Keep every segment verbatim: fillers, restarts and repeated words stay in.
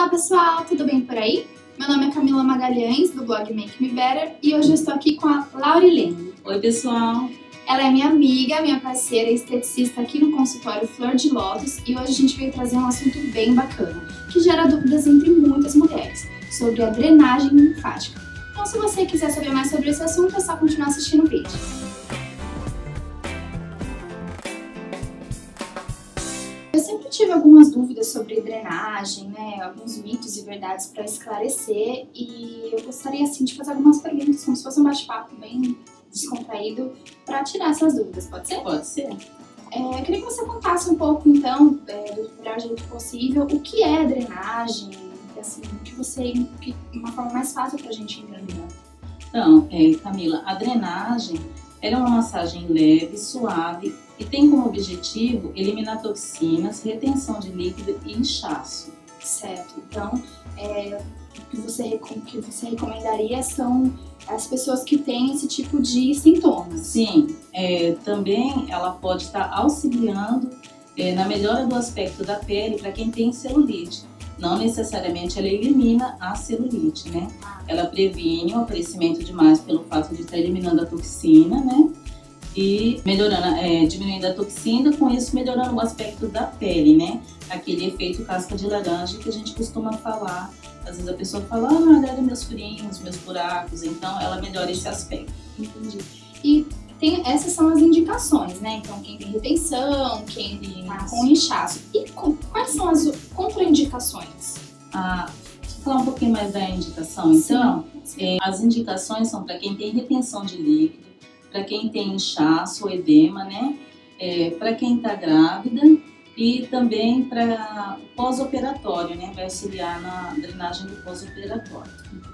Olá pessoal, tudo bem por aí? Meu nome é Camila Magalhães, do blog Make Me Better, e hoje eu estou aqui com a Laurilene. Oi pessoal! Ela é minha amiga, minha parceira e esteticista aqui no consultório Flor de Lótus, e hoje a gente veio trazer um assunto bem bacana, que gera dúvidas entre muitas mulheres, sobre a drenagem linfática. Então se você quiser saber mais sobre esse assunto, é só continuar assistindo o vídeo. Eu sempre tive algumas dúvidas sobre drenagem, né, alguns mitos e verdades para esclarecer, e eu gostaria assim de fazer algumas perguntas, como se fosse um bate-papo bem descontraído, para tirar essas dúvidas, pode ser? Pode ser. É, eu queria que você contasse um pouco, então, é, do melhor jeito possível, o que é drenagem, assim, que você, que, uma forma mais fácil para a gente entender. Então, é, Camila, a drenagem ela é uma massagem leve, suave e tem como objetivo eliminar toxinas, retenção de líquido e inchaço. Certo, então é, o que você, que você recomendaria são as pessoas que têm esse tipo de sintomas. Sim, é, também ela pode estar auxiliando é, na melhora do aspecto da pele para quem tem celulite. Não necessariamente ela elimina a celulite, né? Ela previne o aparecimento de mais pelo fato de estar eliminando a toxina, né? E melhorando, é, diminuindo a toxina, com isso melhorando o aspecto da pele, né? Aquele efeito casca de laranja que a gente costuma falar. Às vezes a pessoa fala, ah, olha meus furinhos, meus buracos, então ela melhora esse aspecto. Entendi. E tem, essas são as indicações, né? Então quem tem retenção, quem tá com inchaço. E com, quais são as contraindicações? Ah, deixa eu falar um pouquinho mais da indicação, então. Sim, sim. É, as indicações são para quem tem retenção de líquido, para quem tem inchaço ou edema, né? É, para quem está grávida e também para pós-operatório, né? Vai auxiliar na drenagem do pós-operatório.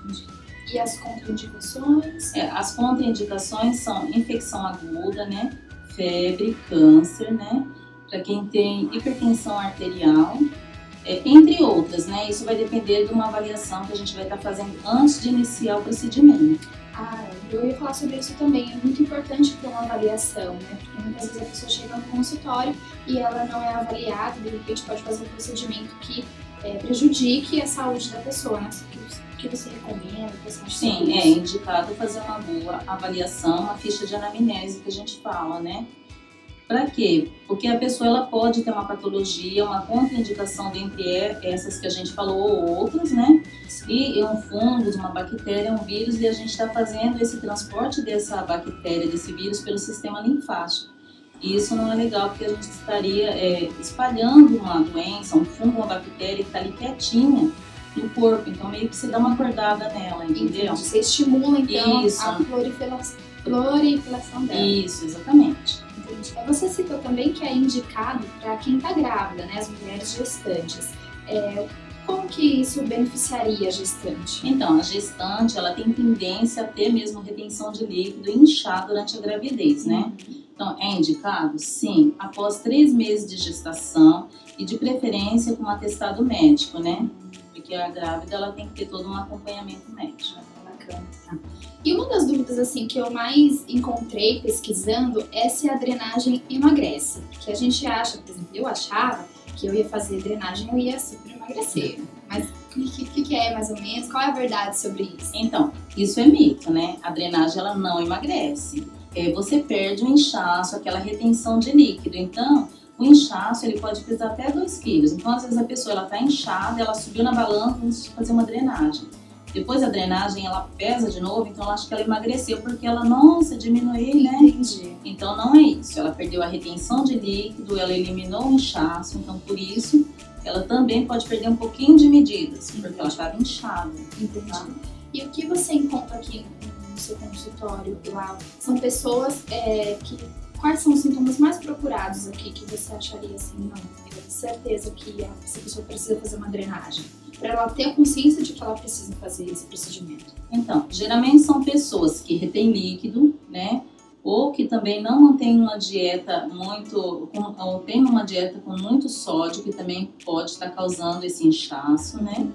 E as contraindicações? É, as contraindicações são infecção aguda, né? Febre, câncer, né? Para quem tem hipertensão arterial, é, entre outras, né? Isso vai depender de uma avaliação que a gente vai estar fazendo antes de iniciar o procedimento. Ah, eu ia falar sobre isso também. É muito importante ter uma avaliação, né? Porque muitas vezes a pessoa chega no consultório e ela não é avaliada, de repente pode fazer um procedimento que é, prejudique a saúde da pessoa, né? O que você recomenda? Que você acha? Sim, é indicado fazer uma boa avaliação, uma ficha de anamnese que a gente fala, né? Para quê? Porque a pessoa ela pode ter uma patologia, uma contraindicação dentre essas que a gente falou ou outras, né? E é um fungo, uma bactéria, um vírus, e a gente está fazendo esse transporte dessa bactéria, desse vírus pelo sistema linfático. E isso não é legal, porque a gente estaria é, espalhando uma doença, um fungo, uma bactéria que está ali quietinha no corpo, então meio que você dá uma acordada nela, entendeu? Entendi. Você estimula então isso. a proliferação, proliferação dela. Isso, exatamente. Você citou também que é indicado para quem está grávida, né, as mulheres gestantes. É, como que isso beneficiaria a gestante? Então, a gestante ela tem tendência a ter mesmo retenção de líquido e inchar durante a gravidez, né? Uhum. Então, é indicado? Sim, após três meses de gestação e de preferência com um atestado médico, né? Porque a grávida ela tem que ter todo um acompanhamento médico. Bacana. E uma das dúvidas assim que eu mais encontrei pesquisando é se a drenagem emagrece. Porque a gente acha, por exemplo, eu achava que eu ia fazer drenagem e eu ia super emagrecer. Mas o que, que, que é mais ou menos? Qual é a verdade sobre isso? Então, isso é mito, né? A drenagem ela não emagrece. É, você perde o inchaço, aquela retenção de líquido. Então, o inchaço ele pode pesar até dois quilos. Então, às vezes a pessoa ela tá inchada, ela subiu na balança, vamos fazer uma drenagem. Depois da drenagem ela pesa de novo, então ela acha que ela emagreceu porque ela, nossa, diminuiu, né? Entendi. Então não é isso, ela perdeu a retenção de líquido, ela eliminou o inchaço, então por isso ela também pode perder um pouquinho de medidas, porque ela estava inchada. Entendi. Tá? E o que você encontra aqui no seu consultório lá? São pessoas é, que... Quais são os sintomas mais procurados aqui que você acharia assim, não, eu tenho certeza que essa pessoa precisa fazer uma drenagem? Para ela ter a consciência de que ela precisa fazer esse procedimento. Então, geralmente são pessoas que retêm líquido, né? Ou que também não mantêm uma dieta muito, com, ou tem uma dieta com muito sódio, que também pode estar causando esse inchaço, né?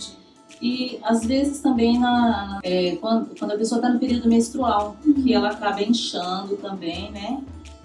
E às vezes também na, é, quando, quando a pessoa está no período menstrual, uhum. que ela acaba inchando também, né?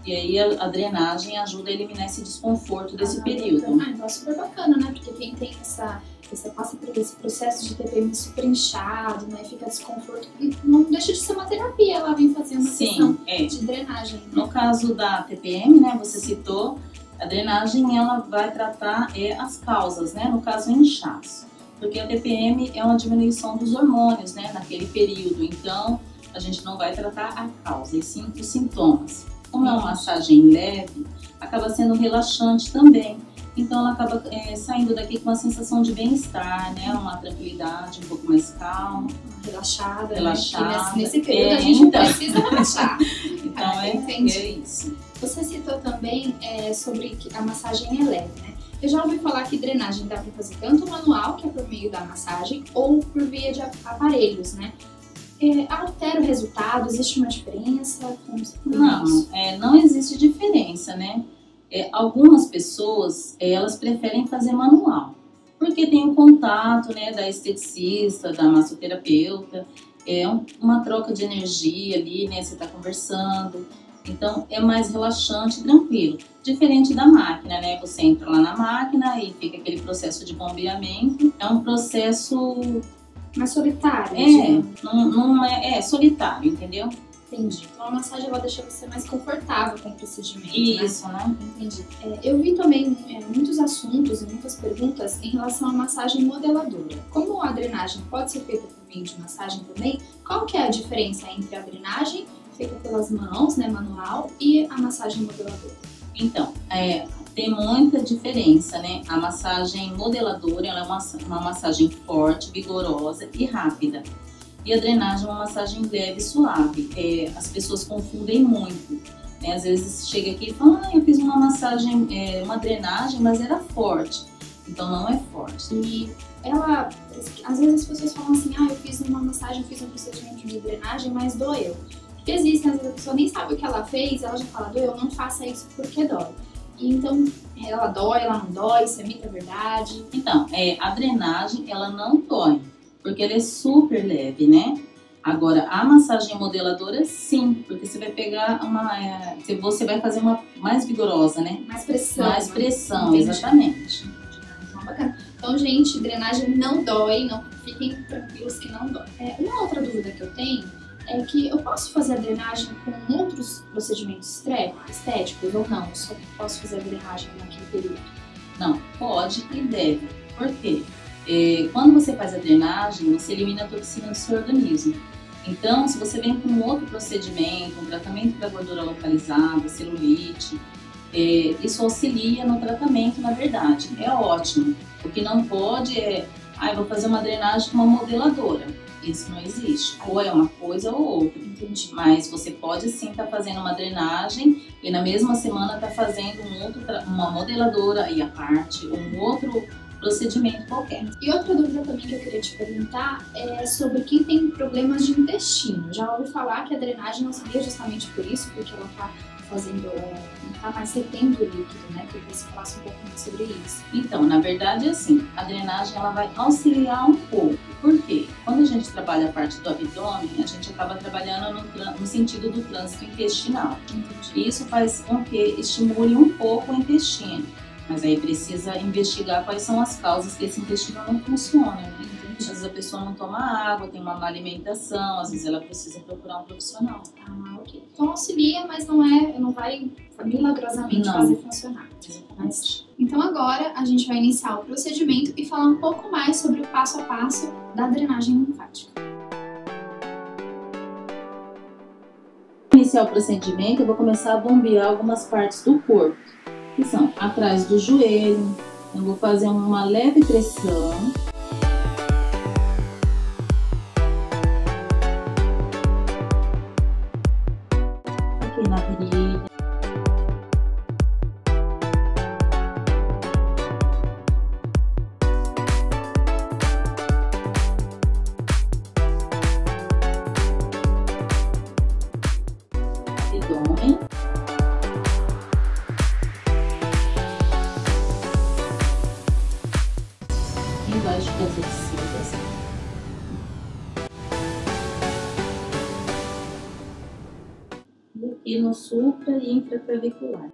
E aí a, a drenagem ajuda a eliminar esse desconforto desse ah, período. Ah, então é super bacana, né? Porque quem tem essa, você passa por esse processo de T P M super inchado, né? Fica desconforto, e não deixa de ser uma terapia, ela vem fazer uma Sim, sessão é. de drenagem. Né? No caso da T P M, né, você citou, a drenagem ela vai tratar é, as causas, né? No caso, o inchaço. Porque a T P M é uma diminuição dos hormônios, né? Naquele período, então a gente não vai tratar a causa, e sim os sintomas. Como é uma massagem leve, acaba sendo relaxante também. Então ela acaba é, saindo daqui com uma sensação de bem-estar, né? Uma tranquilidade, um pouco mais calma. Relaxada, Relaxada. Né? Nesse, nesse período é, a gente então. precisa relaxar. Então ah, é, é isso. Você citou também é, sobre que a massagem é leve, né? Eu já ouvi falar que drenagem dá para fazer tanto manual, que é por meio da massagem, ou por via de aparelhos, né? É, altera o resultado? Existe uma diferença? Como não, é, não existe diferença, né? É, algumas pessoas, elas preferem fazer manual, porque tem o contato, né, da esteticista, da massoterapeuta, é um, uma troca de energia ali, né? Você tá conversando, então é mais relaxante e tranquilo. Diferente da máquina, né? Você entra lá na máquina e fica aquele processo de bombeamento, é um processo... mais solitário. É, não, não é, é solitário, entendeu? Entendi. Então a massagem ela deixa você mais confortável com o procedimento. Isso, né? né? Entendi. É, eu vi também é, muitos assuntos e muitas perguntas em relação à massagem modeladora. Como a drenagem pode ser feita por meio de massagem também, qual que é a diferença entre a drenagem feita pelas mãos, né, manual, e a massagem modeladora? Então, é, tem muita diferença, né? A massagem modeladora ela é uma, uma massagem forte, vigorosa e rápida. E a drenagem é uma massagem leve e suave. É, as pessoas confundem muito, né? Às vezes chega aqui e fala, ah, eu fiz uma massagem, é, uma drenagem, mas era forte. Então não é forte. E ela, às vezes as pessoas falam assim, ah, eu fiz uma massagem, fiz um procedimento de drenagem, mas doeu. Porque existem, às vezes a pessoa nem sabe o que ela fez, ela já fala, doeu, não faça isso porque dói. E então, ela dói, ela não dói, isso é mito, é verdade? Então, é, a drenagem, ela não dói, porque ela é super leve, né? Agora, a massagem modeladora, sim, porque você vai pegar uma... É, você vai fazer uma mais vigorosa, né? Mais pressão. Mais pressão, Entendi. Exatamente. Então, bacana. Então, gente, drenagem não dói, não fiquem tranquilos que não dói. É, uma outra dúvida que eu tenho é que eu posso fazer a drenagem com outros procedimentos estéticos ou não? Só posso fazer a drenagem naquele período? Não, pode e deve. Por quê? É, quando você faz a drenagem, você elimina a toxina do seu organismo. Então, se você vem com um outro procedimento, um tratamento para gordura localizada, celulite, é, isso auxilia no tratamento, na verdade. É ótimo. O que não pode é, ah, eu vou fazer uma drenagem com uma modeladora. Isso não existe. Ou é uma coisa ou outra. Entendi. Mas você pode sim estar tá fazendo uma drenagem e na mesma semana estar tá fazendo um outro, uma modeladora aí à parte, um outro procedimento qualquer. E outra dúvida também que eu queria te perguntar é sobre quem tem problemas de intestino. Já ouvi falar que a drenagem auxilia justamente por isso, porque ela está fazendo, não está mais retendo o líquido, né? Queria que você falasse um pouco mais sobre isso. Então, na verdade, assim, a drenagem ela vai auxiliar um pouco. Por quê? Quando a gente trabalha a parte do abdômen, a gente acaba trabalhando no, no sentido do trânsito intestinal. Entendi. Isso faz com que estimule um pouco o intestino. Mas aí precisa investigar quais são as causas que esse intestino não funciona, né? Às vezes a pessoa não toma água, tem uma má alimentação, às vezes ela precisa procurar um profissional. Ah, ok. Então auxilia, mas não é, não vai milagrosamente não. fazer funcionar. Mas, então agora a gente vai iniciar o procedimento e falar um pouco mais sobre o passo a passo da drenagem linfática. Para iniciar o procedimento, eu vou começar a bombear algumas partes do corpo, que são atrás do joelho. Eu vou fazer uma leve pressão. Aqui na virilha. Abdômen. Embaixo das axilas. E e no supra e infraclavicular.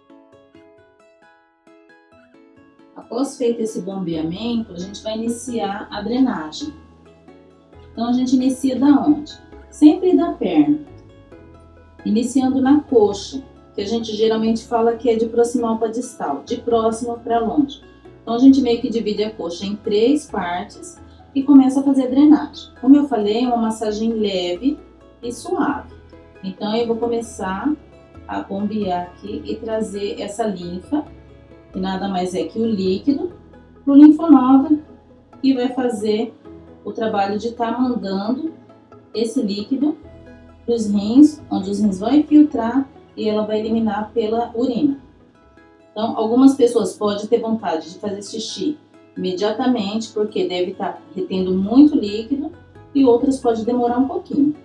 Após feito esse bombeamento, a gente vai iniciar a drenagem. Então a gente inicia da onde? Sempre da perna, iniciando na coxa, que a gente geralmente fala que é de proximal para distal, de próximo para longe. Então a gente meio que divide a coxa em três partes e começa a fazer a drenagem. Como eu falei, é uma massagem leve e suave. Então eu vou começar a bombear aqui e trazer essa linfa, que nada mais é que o líquido, para o linfonodo, e vai fazer o trabalho de estar tá mandando esse líquido para os rins, onde os rins vão infiltrar e ela vai eliminar pela urina. Então, algumas pessoas podem ter vontade de fazer xixi imediatamente, porque deve estar retendo muito líquido, e outras podem demorar um pouquinho.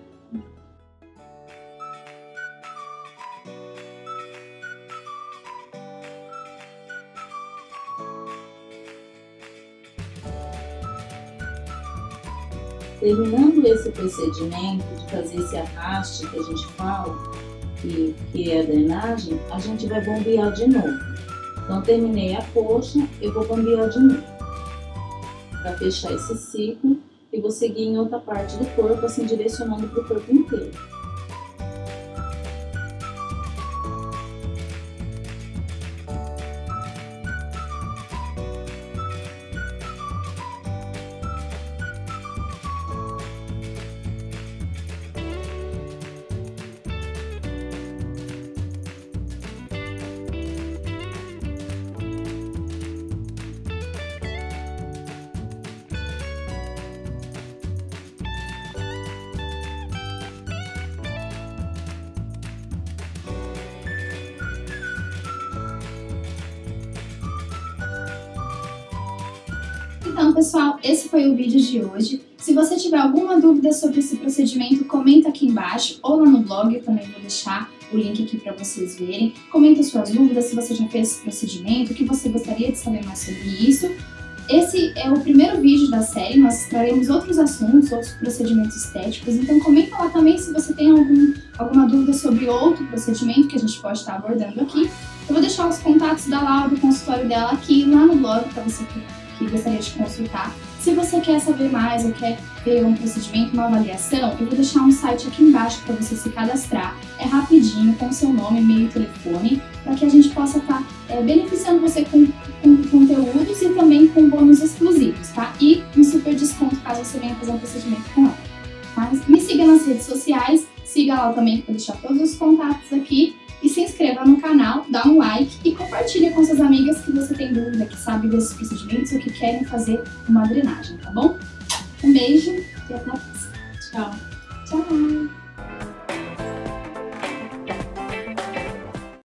Terminando esse procedimento de fazer esse arraste que a gente fala, que, que é a drenagem, a gente vai bombear de novo. Então, terminei a coxa, eu vou bombear de novo, para fechar esse ciclo, e vou seguir em outra parte do corpo, assim, direcionando para o corpo inteiro. Então, pessoal, esse foi o vídeo de hoje. Se você tiver alguma dúvida sobre esse procedimento, comenta aqui embaixo ou lá no blog, eu também vou deixar o link aqui para vocês verem. Comenta suas dúvidas, se você já fez esse procedimento, o que você gostaria de saber mais sobre isso. Esse é o primeiro vídeo da série, nós traremos outros assuntos, outros procedimentos estéticos, então comenta lá também se você tem algum, alguma dúvida sobre outro procedimento que a gente pode estar abordando aqui. Eu vou deixar os contatos da Laura, do consultório dela aqui lá no blog para você que que gostaria de consultar. Se você quer saber mais ou quer ver um procedimento, uma avaliação, eu vou deixar um site aqui embaixo para você se cadastrar. É rapidinho, com seu nome, e-mail e telefone, para que a gente possa estar é, beneficiando você com, com conteúdos e também com bônus exclusivos, tá? E um super desconto caso você venha fazer um procedimento com ela. Mas me siga nas redes sociais, siga lá também, que eu vou deixar todos os contatos aqui. E se inscreva no canal, dá um like e compartilha com suas amigas que você tem dúvida, que sabe desses procedimentos ou que querem fazer uma drenagem, tá bom? Um beijo e até a próxima. Tchau. Tchau!